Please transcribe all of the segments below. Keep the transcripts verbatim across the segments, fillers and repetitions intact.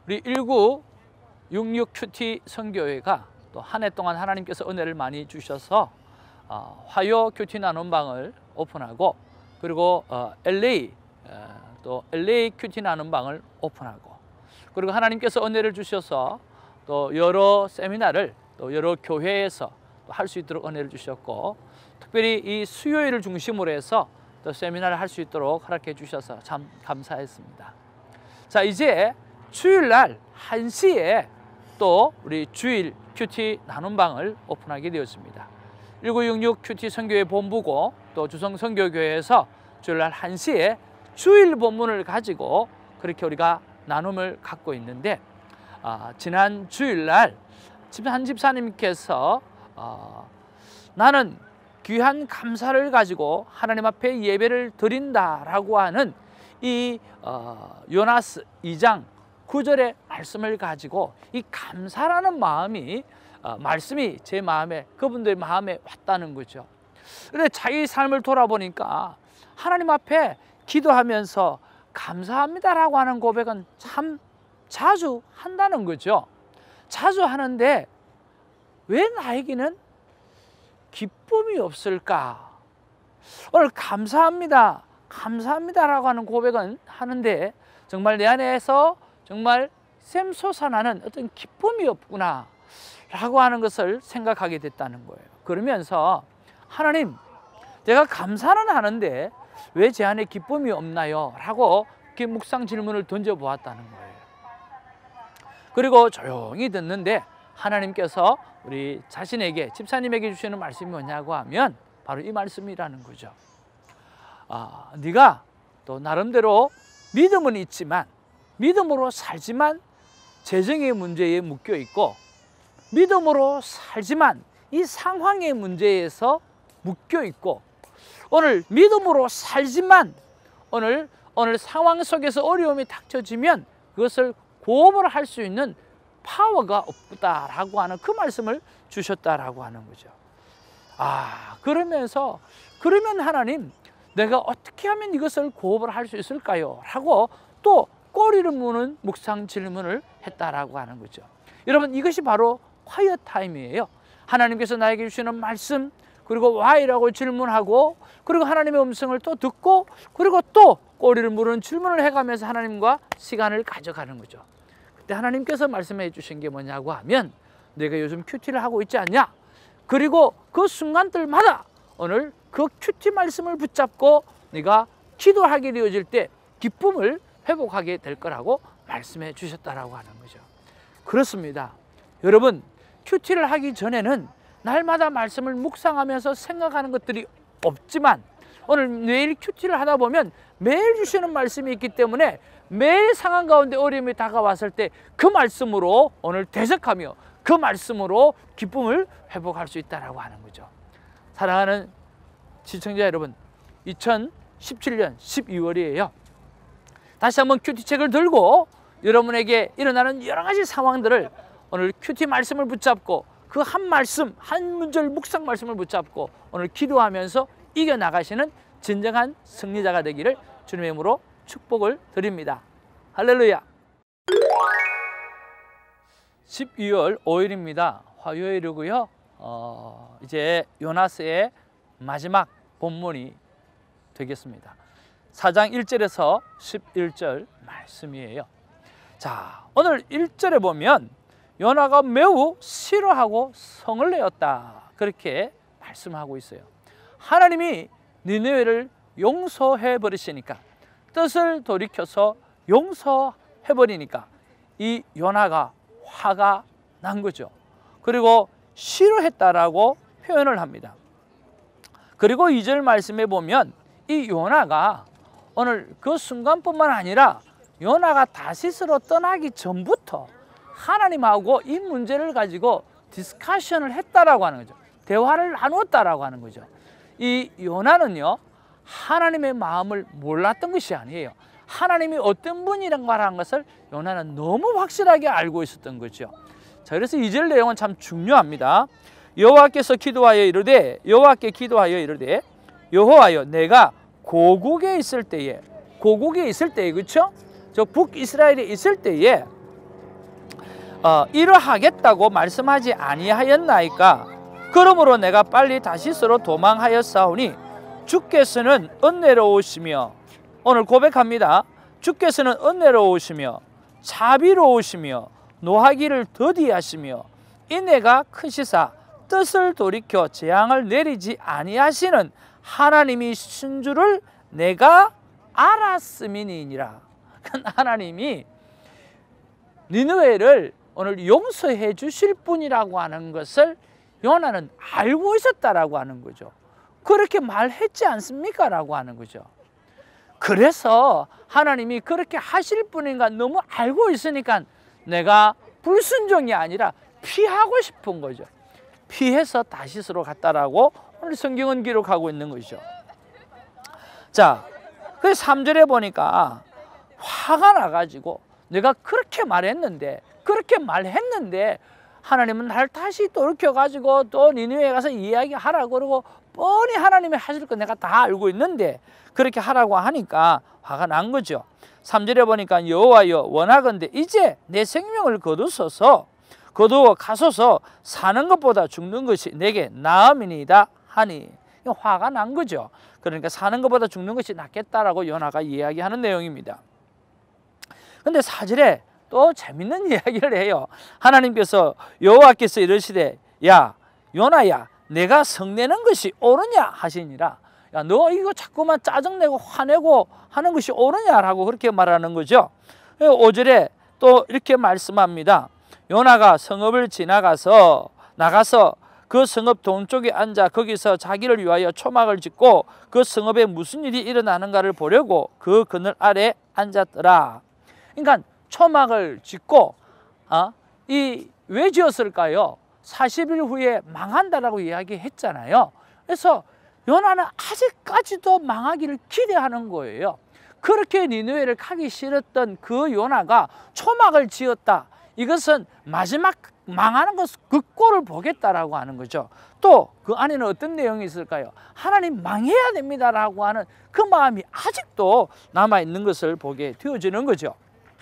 우리 천구백육십육 큐티 선교회가 또 한 해 동안 하나님께서 은혜를 많이 주셔서 어, 화요 큐티 나눔방을 오픈하고, 그리고 어, 엘에이 어, 또 엘에이 큐티 나눔방을 오픈하고, 그리고 하나님께서 은혜를 주셔서 또 여러 세미나를 또 여러 교회에서 할 수 있도록 은혜를 주셨고, 특별히 이 수요일을 중심으로 해서 또 세미나를 할 수 있도록 허락해 주셔서 참 감사했습니다. 자, 이제 주일날 한 시에 또 우리 주일 큐티 나눔방을 오픈하게 되었습니다. 천구백육십육 큐티 선교회 본부고 또 주성 선교교회에서 주일날 한 시에 주일 본문을 가지고 그렇게 우리가 나눔을 갖고 있는데, 아, 지난 주일날 한 집사님께서 어, 나는 귀한 감사를 가지고 하나님 앞에 예배를 드린다라고 하는 이 어, 요나스 이 장 구 절의 말씀을 가지고 이 감사라는 마음이 어, 말씀이 제 마음에, 그분들의 마음에 왔다는 거죠. 그런데 자기 삶을 돌아보니까 하나님 앞에 기도하면서 감사합니다라고 하는 고백은 참 자주 한다는 거죠. 자주 하는데 왜 나에게는 기쁨이 없을까? 오늘 감사합니다, 감사합니다라고 하는 고백은 하는데 정말 내 안에서 정말 샘솟아나는 어떤 기쁨이 없구나 라고 하는 것을 생각하게 됐다는 거예요. 그러면서 하나님, 내가 감사는 하는데 왜 제 안에 기쁨이 없나요? 라고 이렇게 묵상 질문을 던져보았다는 거예요. 그리고 조용히 듣는데 하나님께서 우리 자신에게, 집사님에게 주시는 말씀이 뭐냐고 하면 바로 이 말씀이라는 거죠. 아, 네가 또 나름대로 믿음은 있지만, 믿음으로 살지만 재정의 문제에 묶여 있고, 믿음으로 살지만 이 상황의 문제에서 묶여 있고, 오늘 믿음으로 살지만 오늘 오늘 상황 속에서 어려움이 닥쳐지면 그것을 고업을 할 수 있는 파워가 없다라고 하는 그 말씀을 주셨다라고 하는 거죠. 아, 그러면서 그러면 하나님, 내가 어떻게 하면 이것을 고업을 할 수 있을까요? 라고 또 꼬리를 무는 묵상 질문을 했다라고 하는 거죠. 여러분, 이것이 바로 화이어 타임이에요. 하나님께서 나에게 주시는 말씀, 그리고 why라고 질문하고, 그리고 하나님의 음성을 또 듣고, 그리고 또 꼬리를 무는 질문을 해가면서 하나님과 시간을 가져가는 거죠. 그때 하나님께서 말씀해 주신 게 뭐냐고 하면, 내가 요즘 큐티를 하고 있지 않냐? 그리고 그 순간들마다 오늘 그 큐티 말씀을 붙잡고 네가 기도하게 되어질 때 기쁨을 회복하게 될 거라고 말씀해 주셨다라고 하는 거죠. 그렇습니다. 여러분, 큐티를 하기 전에는 날마다 말씀을 묵상하면서 생각하는 것들이 없지만, 오늘 매일 큐티를 하다 보면 매일 주시는 말씀이 있기 때문에 매일 상황 가운데 어려움이 다가왔을 때 그 말씀으로 오늘 대적하며 그 말씀으로 기쁨을 회복할 수 있다라고 하는 거죠. 사랑하는 시청자 여러분, 이천십칠 년 십이 월이에요. 다시 한번 큐티책을 들고 여러분에게 일어나는 여러 가지 상황들을 오늘 큐티 말씀을 붙잡고 그 한 말씀, 한 문절 묵상 말씀을 붙잡고 오늘 기도하면서 이겨나가시는 진정한 승리자가 되기를 주님의 이름으로 축복을 드립니다. 할렐루야. 십이 월 오 일입니다. 화요일이고요. 어, 이제 요나스의 마지막 본문이 되겠습니다. 사 장 일 절에서 십일 절 말씀이에요. 자, 오늘 일 절에 보면 요나가 매우 싫어하고 성을 내었다, 그렇게 말씀하고 있어요. 하나님이 니느웨를 용서해 버리시니까, 뜻을 돌이켜서 용서해 버리니까 이 요나가 화가 난 거죠. 그리고 싫어했다라고 표현을 합니다. 그리고 이 절 말씀에 보면 이 요나가 오늘 그 순간뿐만 아니라 요나가 다시스로 떠나기 전부터 하나님하고 이 문제를 가지고 디스커션을 했다라고 하는 거죠. 대화를 나누었다라고 하는 거죠. 이 요나는요, 하나님의 마음을 몰랐던 것이 아니에요. 하나님이 어떤 분이란가라는 것을 요나는 너무 확실하게 알고 있었던 거죠. 자, 그래서 이 절 내용은 참 중요합니다. 여호와께서 기도하여 이르되, 여호와께 기도하여 이르되, 여호와여, 내가 고국에 있을 때에, 고국에 있을 때에, 그렇죠? 저 북이스라엘에 있을 때에 어, 이러하겠다고 말씀하지 아니하였나이까? 그러므로 내가 빨리 다시스로 도망하였사오니 주께서는 은혜로우시며, 오늘 고백합니다. 주께서는 은혜로우시며 자비로우시며 노하기를 더디하시며 인애가 크시사 뜻을 돌이켜 재앙을 내리지 아니하시는 하나님이신 줄을 내가 알았음이니라. 하나님이 니느웨를 오늘 용서해 주실 분이라고 하는 것을 요나는 알고 있었다라고 하는 거죠. 그렇게 말했지 않습니까? 라고 하는 거죠. 그래서 하나님이 그렇게 하실 분인가 너무 알고 있으니까 내가 불순종이 아니라 피하고 싶은 거죠. 피해서 다시스로 갔다라고 오늘 성경은 기록하고 있는 것이죠. 자, 그 삼 절에 보니까 화가 나가지고 내가 그렇게 말했는데 그렇게 말했는데 하나님은 날 다시 돌이켜가지고 또 니느웨에 가서 이야기하라고 그러고 뻔히 하나님이 하실 거 내가 다 알고 있는데 그렇게 하라고 하니까 화가 난 거죠. 삼 절에 보니까 여호와여 원하건대 이제 내 생명을 거두소서 거두어 가소서 사는 것보다 죽는 것이 내게 나음이니이다 하니 화가 난 거죠. 그러니까 사는 것보다 죽는 것이 낫겠다라고 요나가 이야기하는 내용입니다. 근데 사 절에 또 재밌는 이야기를 해요. 하나님께서 여호와께서 이르시되 야 요나야 내가 성내는 것이 옳으냐 하시니라. 야 너 이거 자꾸만 짜증내고 화내고 하는 것이 옳으냐라고 그렇게 말하는 거죠. 오 절에 또 이렇게 말씀합니다. 요나가 성읍을 지나가서 나가서 그 성읍 동쪽에 앉아 거기서 자기를 위하여 초막을 짓고 그 성읍에 무슨 일이 일어나는가를 보려고 그 그늘 아래 앉았더라. 그러니까 초막을 짓고 어? 이 왜 지었을까요? 사십 일 후에 망한다라고 이야기했잖아요. 그래서 요나는 아직까지도 망하기를 기대하는 거예요. 그렇게 니느웨를 가기 싫었던 그 요나가 초막을 지었다. 이것은 마지막 망하는 것 그 꼴을 보겠다라고 하는 거죠. 또 그 안에는 어떤 내용이 있을까요? 하나님 망해야 됩니다라고 하는 그 마음이 아직도 남아있는 것을 보게 되어지는 거죠.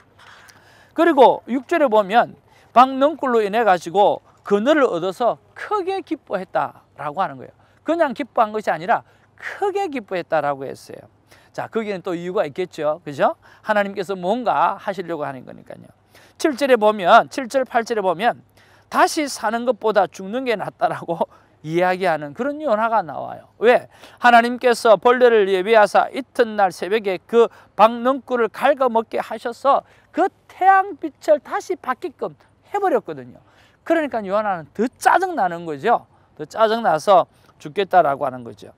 그리고 육 절에 보면 박넝쿨로 인해 가지고 그늘을 얻어서 크게 기뻐했다라고 하는 거예요. 그냥 기뻐한 것이 아니라 크게 기뻐했다라고 했어요. 자, 거기는 또 이유가 있겠죠. 그죠? 하나님께서 뭔가 하시려고 하는 거니까요. 칠 절에 보면 칠 절 팔 절에 보면 다시 사는 것보다 죽는 게 낫다라고 이야기하는 그런 요나가 나와요. 왜? 하나님께서 벌레를 예비하사 이튿날 새벽에 그 박넝쿨을 갉아먹게 하셔서 그 태양빛을 다시 받게끔 해버렸거든요. 그러니까 요나는 더 짜증나는 거죠. 더 짜증나서 죽겠다라고 하는 거죠.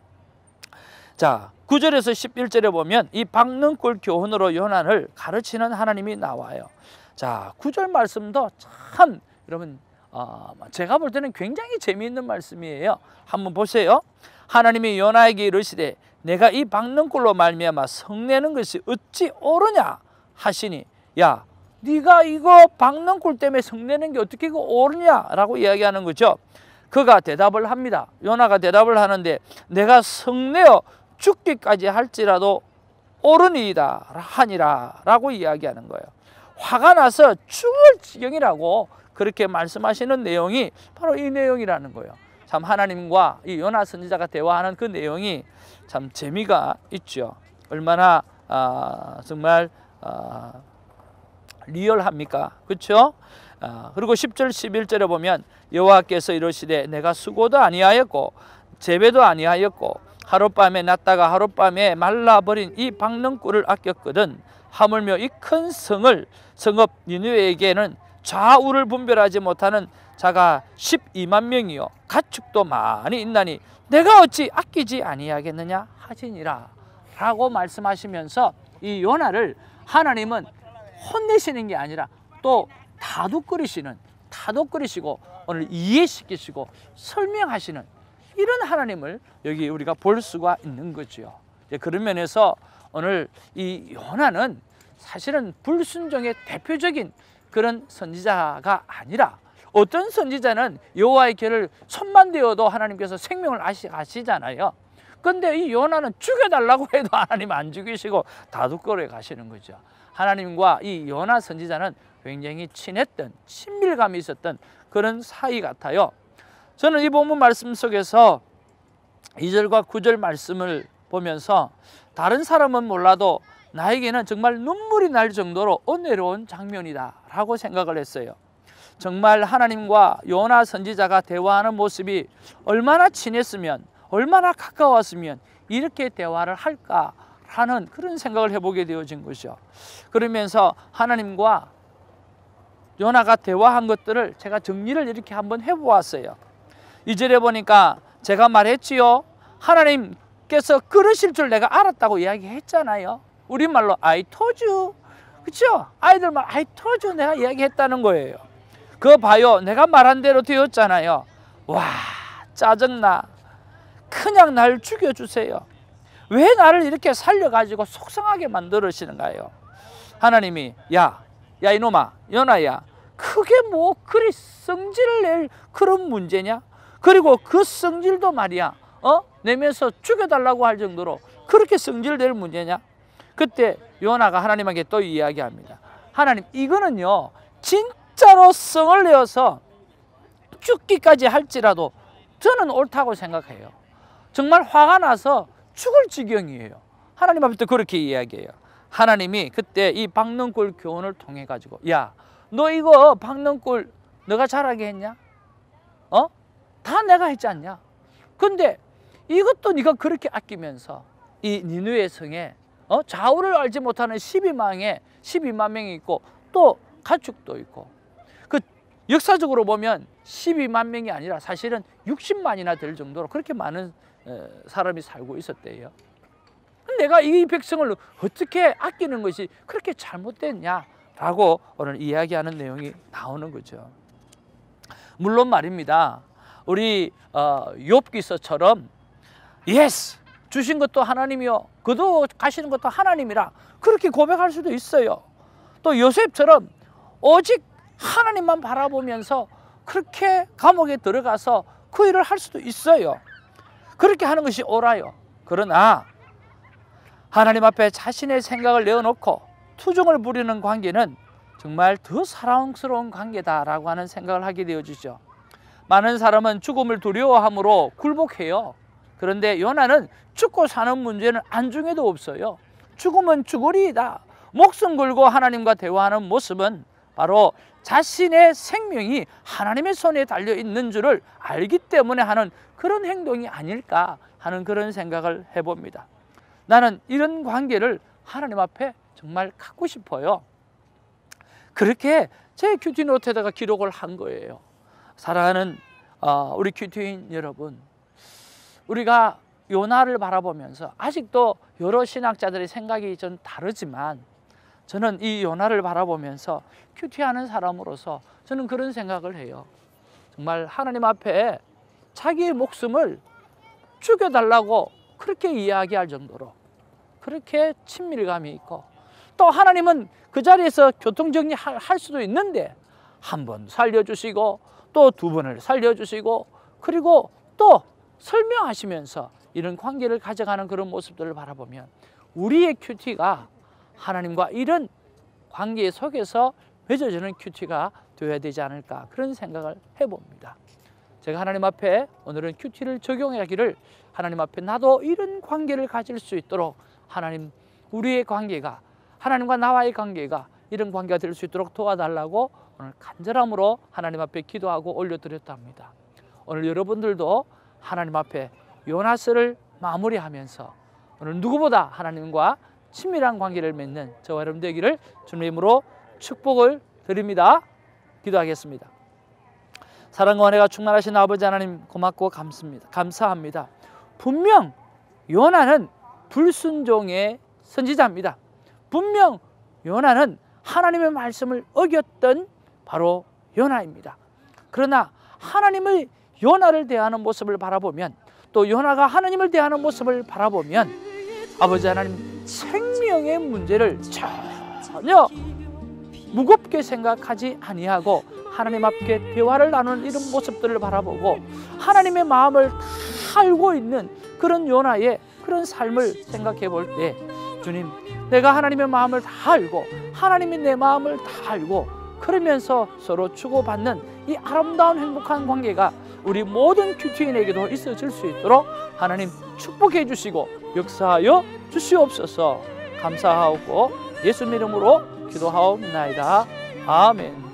자, 구 절에서 십일 절에 보면 이 박넝쿨 교훈으로 요나를 가르치는 하나님이 나와요. 자, 구 절 말씀도 참 여러분 어, 제가 볼 때는 굉장히 재미있는 말씀이에요. 한번 보세요. 하나님이 요나에게 이르시되 내가 이 박넝쿨로 말미암아 성내는 것이 어찌 옳으냐 하시니 야 네가 이거 박넝쿨 때문에 성내는 게 어떻게 이거 옳으냐라고 이야기하는 거죠. 그가 대답을 합니다. 요나가 대답을 하는데 내가 성내어 죽기까지 할지라도 옳으니이다 하니라 라고 이야기하는 거예요. 화가 나서 죽을 지경이라고 그렇게 말씀하시는 내용이 바로 이 내용이라는 거예요. 참 하나님과 이 요나 선지자가 대화하는 그 내용이 참 재미가 있죠. 얼마나 아, 정말 아, 리얼합니까? 그렇죠? 아, 그리고 십 절 십일 절에 보면 여호와께서 이르시되 내가 수고도 아니하였고 재배도 아니하였고 하룻밤에 났다가 하룻밤에 말라버린 이 박넝쿨을 아꼈거든. 하물며 이 큰 성을 성읍 니느웨에게는 좌우를 분별하지 못하는 자가 십이만 명이요 가축도 많이 있나니 내가 어찌 아끼지 아니하겠느냐 하시니라 라고 말씀하시면서 이 요나를 하나님은 혼내시는 게 아니라 또 다독거리시는 다독거리시고 오늘 이해시키시고 설명하시는 이런 하나님을 여기 우리가 볼 수가 있는 거죠. 그런 면에서 오늘 이 요나는 사실은 불순종의 대표적인 그런 선지자가 아니라 어떤 선지자는 여호와의 길을 손만 대어도 하나님께서 생명을 아시잖아요. 근데 이 요나는 죽여달라고 해도 하나님 안 죽이시고 다독거려 가시는 거죠. 하나님과 이 요나 선지자는 굉장히 친했던, 친밀감이 있었던 그런 사이 같아요. 저는 이 본문 말씀 속에서 이 절과 구 절 말씀을 보면서 다른 사람은 몰라도 나에게는 정말 눈물이 날 정도로 은혜로운 장면이다 라고 생각을 했어요. 정말 하나님과 요나 선지자가 대화하는 모습이 얼마나 친했으면, 얼마나 가까웠으면 이렇게 대화를 할까 하는 그런 생각을 해보게 되어진 것이죠. 그러면서 하나님과 요나가 대화한 것들을 제가 정리를 이렇게 한번 해보았어요. 이 절에 보니까 제가 말했지요. 하나님께서 그러실 줄 내가 알았다고 이야기했잖아요. 우리말로 I told you. 그렇죠? 아이들 말 I told you 내가 이야기했다는 거예요. 그거 봐요. 내가 말한 대로 되었잖아요. 와, 짜증나. 그냥 날 죽여주세요. 왜 나를 이렇게 살려가지고 속상하게 만들으시는가요? 하나님이 야, 야 이놈아, 연아야, 그게 뭐 그리 성질을 낼 그런 문제냐? 그리고 그 성질도 말이야, 어? 내면서 죽여달라고 할 정도로 그렇게 성질낼 문제냐? 그때 요나가 하나님에게 또 이야기합니다. 하나님, 이거는요 진짜로 성을 내어서 죽기까지 할지라도 저는 옳다고 생각해요. 정말 화가 나서 죽을 지경이에요. 하나님 앞에 또 그렇게 이야기해요. 하나님이 그때 이 박능골 교훈을 통해 가지고 야, 너 이거 박능골 너가 잘하게 했냐? 어? 다 내가 했지 않냐? 근데 이것도 네가 그렇게 아끼면서 이 니느웨 성에 어? 좌우를 알지 못하는 십이망에 십이만 명이 있고 또 가축도 있고, 그 역사적으로 보면 십이만 명이 아니라 사실은 육십만이나 될 정도로 그렇게 많은 사람이 살고 있었대요. 내가 이 백성을 어떻게 아끼는 것이 그렇게 잘못됐냐라고 오늘 이야기하는 내용이 나오는 거죠. 물론 말입니다. 우리 어, 욥기서처럼 예스! 주신 것도 하나님이요, 그도 가시는 것도 하나님이라 그렇게 고백할 수도 있어요. 또 요셉처럼 오직 하나님만 바라보면서 그렇게 감옥에 들어가서 그 일을 할 수도 있어요. 그렇게 하는 것이 옳아요. 그러나 하나님 앞에 자신의 생각을 내어놓고 투정을 부리는 관계는 정말 더 사랑스러운 관계다라고 하는 생각을 하게 되어지죠. 많은 사람은 죽음을 두려워함으로 굴복해요. 그런데 요나는 죽고 사는 문제는 안중에도 없어요. 죽음은 죽으리이다. 목숨 걸고 하나님과 대화하는 모습은 바로 자신의 생명이 하나님의 손에 달려있는 줄을 알기 때문에 하는 그런 행동이 아닐까 하는 그런 생각을 해봅니다. 나는 이런 관계를 하나님 앞에 정말 갖고 싶어요. 그렇게 제 큐티노트에다가 기록을 한 거예요. 사랑하는 우리 큐티인 여러분, 우리가 요나를 바라보면서 아직도 여러 신학자들의 생각이 좀 다르지만 저는 이 요나를 바라보면서 큐티하는 사람으로서 저는 그런 생각을 해요. 정말 하나님 앞에 자기의 목숨을 죽여달라고 그렇게 이야기할 정도로 그렇게 친밀감이 있고, 또 하나님은 그 자리에서 교통정리할 수도 있는데 한 번 살려주시고 또 두 번을 살려주시고 그리고 또 설명하시면서 이런 관계를 가져가는 그런 모습들을 바라보면 우리의 큐티가 하나님과 이런 관계 속에서 맺어지는 큐티가 되어야 되지 않을까 그런 생각을 해봅니다. 제가 하나님 앞에 오늘은 큐티를 적용하기를, 하나님 앞에 나도 이런 관계를 가질 수 있도록 하나님, 우리의 관계가, 하나님과 나와의 관계가 이런 관계가 될 수 있도록 도와달라고 오늘 간절함으로 하나님 앞에 기도하고 올려드렸답니다. 오늘 여러분들도 하나님 앞에 요나서를 마무리하면서 오늘 누구보다 하나님과 친밀한 관계를 맺는 저와 여러분 되기를 주님으로 축복을 드립니다. 기도하겠습니다. 사랑과 은혜가 충만하신 아버지 하나님, 고맙고 감사합니다. 감사합니다. 분명 요나는 불순종의 선지자입니다. 분명 요나는 하나님의 말씀을 어겼던 바로 요나입니다. 그러나 하나님을 요나를 대하는 모습을 바라보면, 또 요나가 하나님을 대하는 모습을 바라보면 아버지 하나님, 생명의 문제를 전혀 무겁게 생각하지 아니하고 하나님 앞에 대화를 나누는 이런 모습들을 바라보고 하나님의 마음을 다 알고 있는 그런 요나의 그런 삶을 생각해 볼 때, 주님, 내가 하나님의 마음을 다 알고 하나님이 내 마음을 다 알고 그러면서 서로 주고받는 이 아름다운 행복한 관계가 우리 모든 큐티인에게도 있어질 수 있도록 하나님 축복해 주시고 역사하여 주시옵소서. 감사하고 예수 이름으로 기도하옵나이다. 아멘.